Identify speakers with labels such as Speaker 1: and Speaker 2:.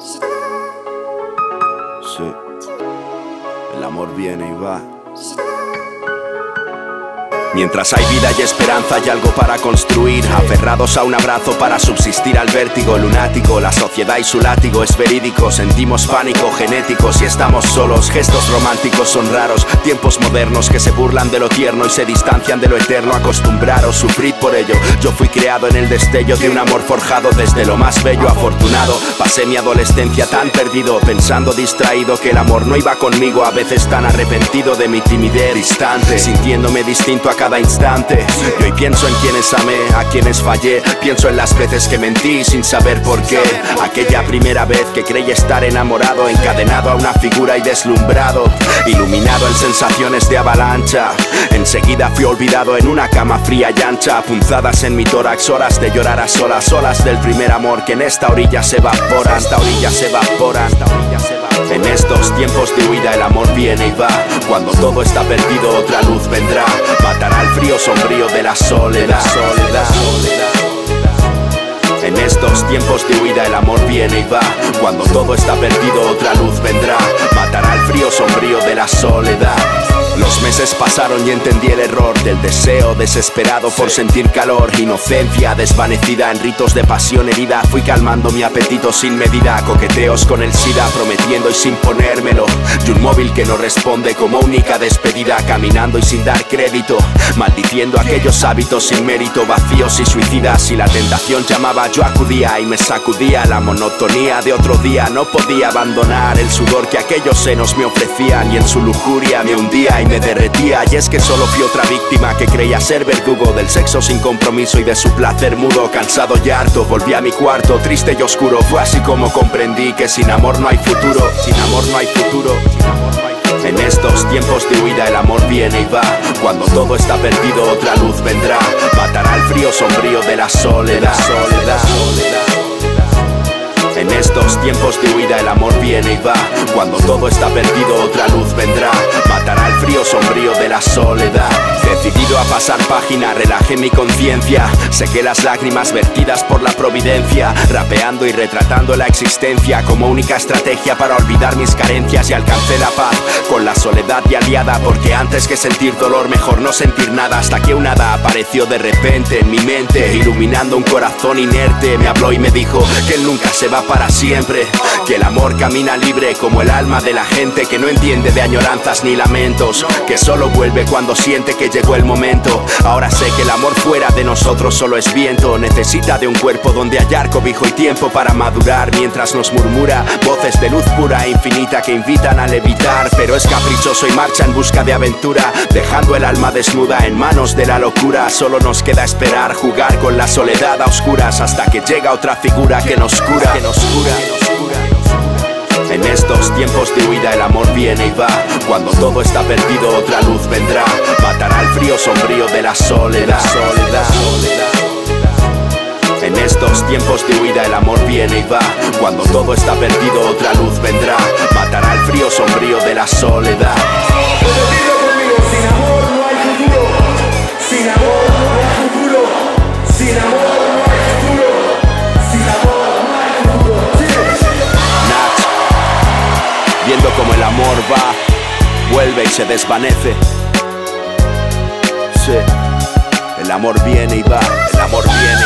Speaker 1: Sí, el amor viene y va. Mientras hay vida y esperanza y algo para construir, aferrados a un abrazo para subsistir al vértigo lunático. La sociedad y su látigo es verídico, sentimos pánico genético si estamos solos. Gestos románticos son raros, tiempos modernos que se burlan de lo tierno y se distancian de lo eterno. Acostumbraros, sufrid por ello. Yo fui creado en el destello de un amor forjado desde lo más bello. Afortunado, pasé mi adolescencia tan perdido, pensando distraído que el amor no iba conmigo. A veces tan arrepentido de mi timidez distante, sintiéndome distinto a cada instante. Y hoy pienso en quienes amé, a quienes fallé. Pienso en las veces que mentí sin saber por qué. Aquella primera vez que creí estar enamorado, encadenado a una figura y deslumbrado, iluminado en sensaciones de avalancha. Enseguida fui olvidado en una cama fría y ancha, punzadas en mi tórax, horas de llorar a solas. Olas del primer amor que en esta orilla se evapora. Esta orilla se evapora. En estos tiempos de huida el amor viene y va. Cuando todo está perdido otra luz vendrá. Matará el frío sombrío de la soledad. En estos tiempos de huida el amor viene y va. Cuando todo está perdido otra luz vendrá. Matará el frío sombrío de la soledad. Los meses pasaron y entendí el error del deseo desesperado por sentir calor. Inocencia desvanecida en ritos de pasión herida. Fui calmando mi apetito sin medida. Coqueteos con el SIDA prometiendo y sin ponérmelo. Y un móvil que no responde como única despedida. Caminando y sin dar crédito, maldiciendo aquellos hábitos sin mérito, vacíos y suicidas. Si la tentación llamaba yo acudía y me sacudía. La monotonía de otro día no podía abandonar el sudor que aquellos senos me ofrecían. Y en su lujuria me hundía y me derretía. Y es que solo fui otra víctima que creía ser verdugo del sexo sin compromiso y de su placer mudo. Cansado y harto volví a mi cuarto triste y oscuro. Fue así como comprendí que sin amor no hay futuro. Sin amor no hay futuro. En estos tiempos de huida el amor viene y va. Cuando todo está perdido otra luz vendrá. Matará el frío sombrío de la soledad. En estos tiempos de huida el amor viene y va. Cuando todo está perdido otra luz vendrá. Matará el frío sombrío de la soledad. Decidido a pasar página, relajé mi conciencia. Sequé las lágrimas vertidas por la providencia, rapeando y retratando la existencia como única estrategia para olvidar mis carencias. Y alcancé la paz con la soledad y aliada, porque antes que sentir dolor mejor no sentir nada. Hasta que un hada apareció de repente en mi mente, iluminando un corazón inerte. Me habló y me dijo que él nunca se va para siempre, que el amor camina libre como el alma de la gente que no entiende de añoranzas ni lamentos, que solo vuelve cuando siente que llegó el momento. Ahora sé que el amor fuera de nosotros solo es viento. Necesita de un cuerpo donde hallar cobijo y tiempo para madurar, mientras nos murmura voces de luz pura e infinita que invitan a levitar. Pero es caprichoso y marcha en busca de aventura, dejando el alma desnuda en manos de la locura. Solo nos queda esperar, jugar con la soledad a oscuras, hasta que llega otra figura que nos cura. En estos tiempos de huida el amor viene y va. Cuando todo está perdido otra luz vendrá. Matará el frío sombrío de la soledad. En estos tiempos de huida el amor viene y va. Cuando todo está perdido otra luz vendrá. Matará el frío sombrío de la soledad.
Speaker 2: Sin amor no hay futuro. Sin amor no hay futuro. Sin amor no hay futuro. Sin amor no hay futuro.
Speaker 1: Nach, viendo como el amor va, vuelve y se desvanece. Sí, el amor viene y va. El amor viene